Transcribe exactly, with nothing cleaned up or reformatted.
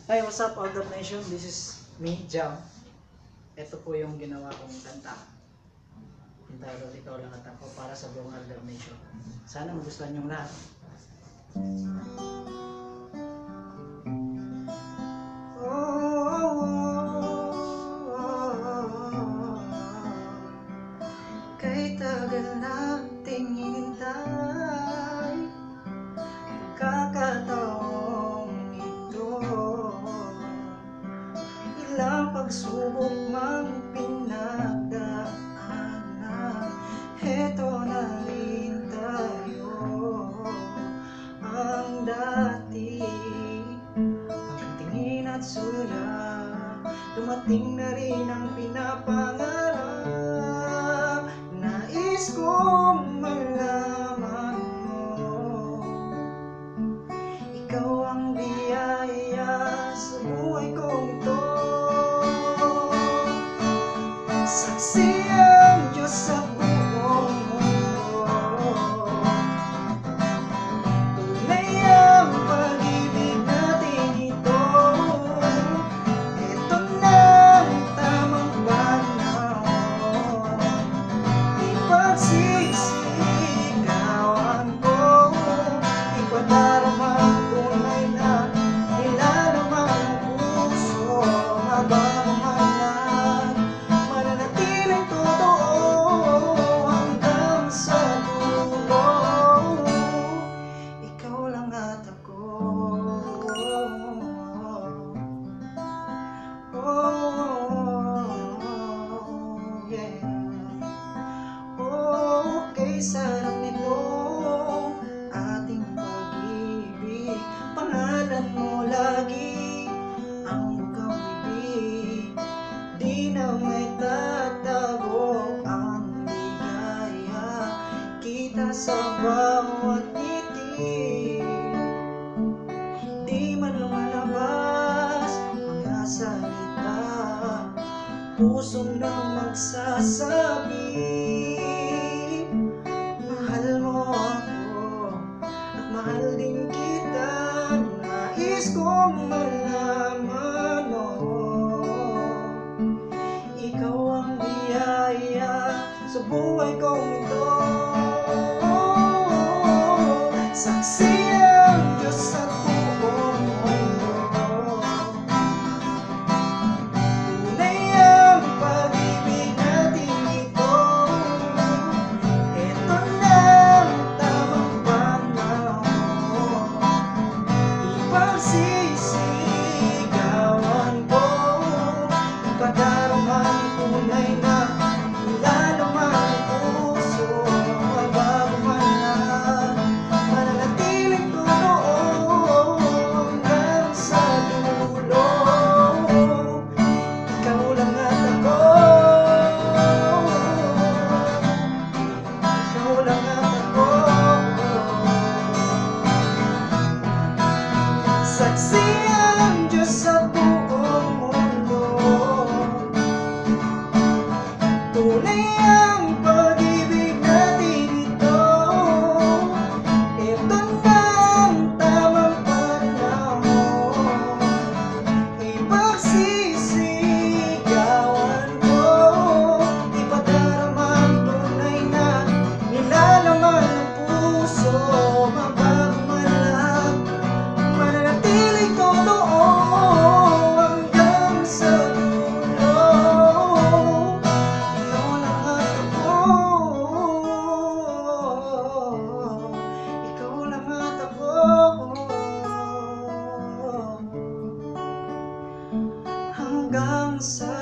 Hi, what's up, Out of Nation? This is me, Jam. Ito po yung ginawa kong kanta. Entitled, Ikaw Lang at Ako, para sa buong Out of Nation. Sana magustuhan yung lahat. Kay tagal nating hinintay pagkakataong ito, ilang pagsubok mang pinagdaanan, heto na rin tayo. Ang dati ang tingin at suya, dumating na rin ang pinapangarap. Nais kong malaman mo, ikaw ang biyaya sa buhay kong ito. Saksi ang Diyos sa buong mundo, tunay ang pag-ibig natin ito. Ito na ang tamang panahon, ipagsisigawan ko, ipadarama ang tunay na nilalaman ng puso. Mababamanan, mananatiling totoo hanggang sa dulo. Ikaw lang at ako. Oh, yeah. Okay, sarap nito ating pag-ibig. Pangalan mo lagi ang bukang bibig, di na may tatago ang ligaya kita sa bawat ngiti. Di man lumalabas mga salita, puso nang magsasabi, mahal mo ako at mahal din kita. Nais kong malaman mo, ikaw ang biyaya sa buhay kong ito. Saksi ang Diyos sa buong mundo, tunay ang pag-ibig natin ito. Ito na ang tamang panahon, ipagsisigawan ko, ipadarama ang tunay na nilalaman ng puso. Magbago man lang, mananatiling totoo hanggang sa dulo. Ikaw lang at ako, ikaw lang at ako. Saksi ang Diyos sa buong mundo, tunay ang pag-ibig natin ito. Ito na ang tamang panahon, ipagsisigawan ko, ipadarama ang tunay na nilalaman ng puso. Mababamalag, mananatiling totoo hanggang sa dulo. Ikaw lang at ako, ikaw lang at ako, hanggang sa